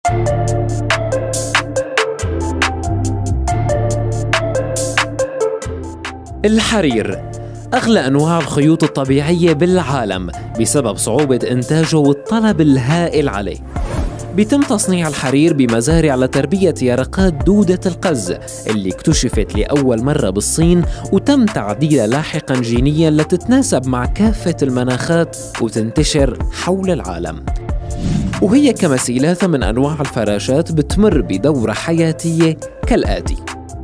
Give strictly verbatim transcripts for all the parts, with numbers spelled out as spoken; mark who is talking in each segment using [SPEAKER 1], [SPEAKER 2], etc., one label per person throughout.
[SPEAKER 1] الحرير أغلى أنواع الخيوط الطبيعية بالعالم بسبب صعوبة إنتاجه والطلب الهائل عليه. بيتم تصنيع الحرير بمزارع لتربية يرقات دودة القز اللي اكتشفت لأول مرة بالصين، وتم تعديلها لاحقاً جينياً لتتناسب مع كافة المناخات وتنتشر حول العالم. وهي كمثيل هذا من أنواع الفراشات بتمر بدورة حياتية كالآتي: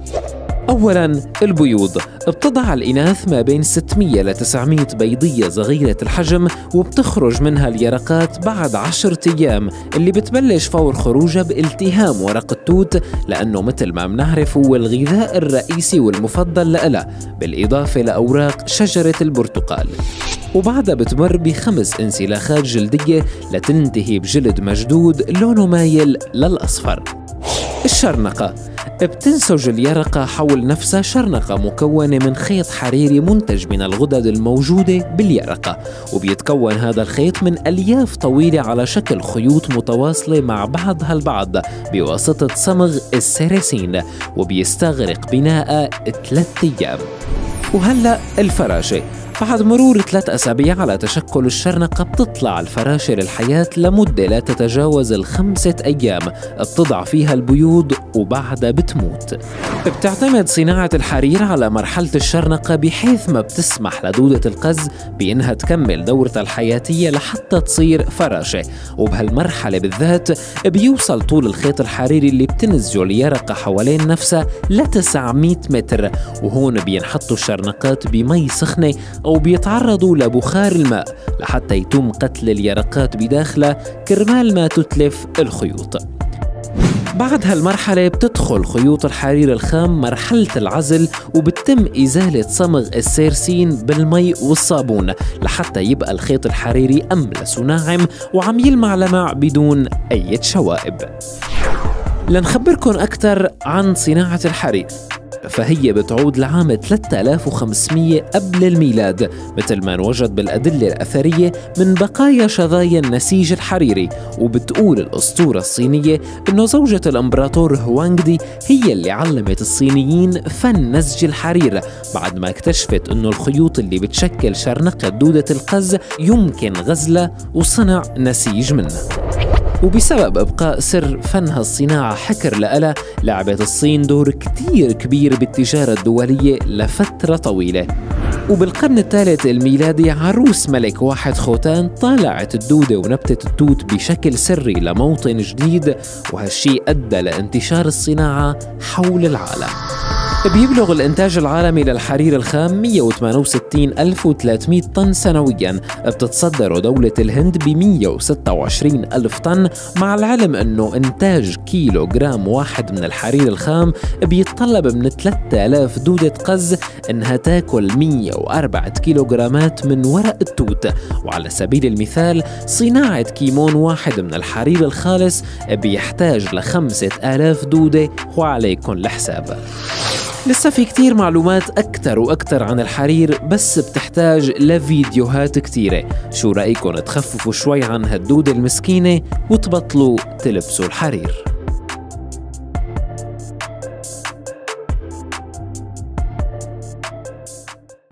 [SPEAKER 1] أولاً البيوض، بتضع الإناث ما بين ستمية ل تسعمية بيضية صغيرة الحجم، وبتخرج منها اليرقات بعد عشرة أيام، اللي بتبلش فور خروجها بالتهام ورق التوت، لأنه مثل ما بنعرف هو الغذاء الرئيسي والمفضل لها، بالإضافة لأوراق شجرة البرتقال. وبعدها بتمر بخمس انسلاخات جلدية لتنتهي بجلد مشدود لونه مايل للأصفر. الشرنقة، بتنسج اليرقة حول نفسها شرنقة مكونة من خيط حريري منتج من الغدد الموجودة باليرقة، وبيتكون هذا الخيط من ألياف طويلة على شكل خيوط متواصلة مع بعضها البعض بواسطة صمغ السيريسين، وبيستغرق بناء ثلاث أيام. وهلأ الفراشة، بعد مرور ثلاث أسابيع على تشكل الشرنقة بتطلع الفراشة للحياة لمدة لا تتجاوز الخمسة أيام، بتضع فيها البيوض وبعدها بتموت. بتعتمد صناعة الحرير على مرحلة الشرنقة، بحيث ما بتسمح لدودة القز بأنها تكمل دورتها الحياتية لحتى تصير فراشة. وبهالمرحلة بالذات بيوصل طول الخيط الحريري اللي بتنسجه اليرقة حوالين نفسها ل تسعمية متر، وهون بينحطوا الشرنقات بمي سخنة أو بيتعرضوا لبخار الماء لحتى يتم قتل اليرقات بداخله كرمال ما تتلف الخيوط. بعد هالمرحلة بتدخل خيوط الحرير الخام مرحلة العزل، وبتم إزالة صمغ السيرسين بالمي والصابون لحتى يبقى الخيط الحريري أملس وناعم وعم يلمع لمع بدون أي شوائب. لنخبركن أكثر عن صناعة الحرير، فهي بتعود لعام ثلاثة آلاف وخمسمية قبل الميلاد، مثل ما انوجد بالأدلة الأثرية من بقايا شظايا النسيج الحريري. وبتقول الأسطورة الصينية إنه زوجة الإمبراطور هوانغدي هي اللي علمت الصينيين فن نسج الحرير، بعد ما اكتشفت إنه الخيوط اللي بتشكل شرنقة دودة القز يمكن غزلها وصنع نسيج منها. وبسبب إبقاء سر فنها الصناعة حكر لألا، لعبت الصين دور كتير كبير بالتجارة الدولية لفترة طويلة. وبالقرن الثالث الميلادي عروس ملك واحد خوتان طالعت الدودة ونبتة التوت بشكل سري لموطن جديد، وهالشي أدى لانتشار الصناعة حول العالم. بيبلغ الإنتاج العالمي للحرير الخام مية وثمانية وستين ألف وثلاثمية طن سنوياً، بتتصدره دولة الهند ب مية وستة وعشرين ألف طن، مع العلم أنه إنتاج كيلو جرام واحد من الحرير الخام بيتطلب من ثلاثة آلاف دودة قز إنها تاكل مية وأربعة كيلوغرامات من ورق التوت. وعلى سبيل المثال صناعة كيمون واحد من الحرير الخالص بيحتاج لخمسة آلاف دودة، وعليكم الحساب. لسه في كتير معلومات أكتر وأكتر عن الحرير، بس بتحتاج لفيديوهات كتيرة. شو رأيكم تخففوا شوي عن هالدودة المسكينة وتبطلوا تلبسوا الحرير؟